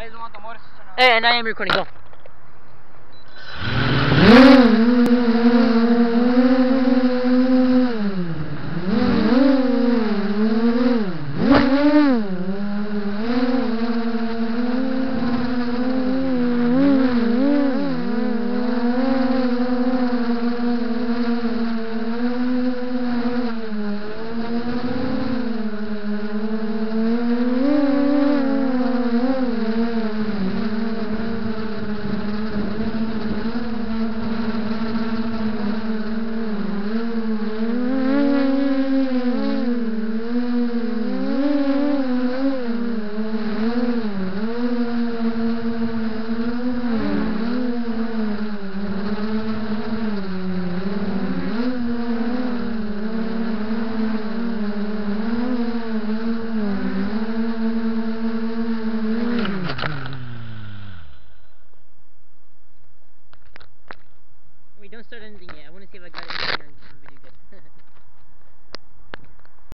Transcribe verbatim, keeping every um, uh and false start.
Hey, doesn't want the motor system on. Hey, and I am recording, go. Wait, don't start anything yet. I want to see if I got anything on video.